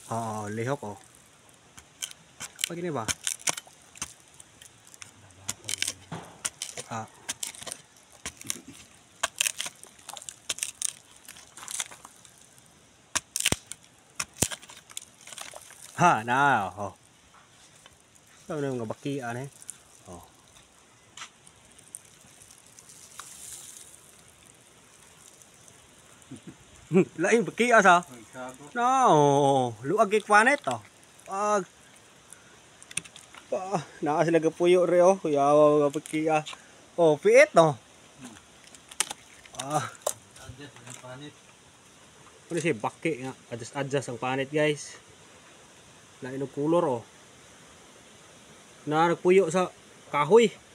Oh, lihok oh. Pag ini ba? Ah. Ha, na oh. Sao nang nga bakian eh. Oh. Lain bakia sa. No, luag ik panet oh. Pag naa sila gapuyo re oh, kuyawa nga bakia. Oh, piit no. Adjust ang panit. Ano siya baki nga, adjust ang panit guys. Lain og kulor oh. Na nagpuyo sa kahoy.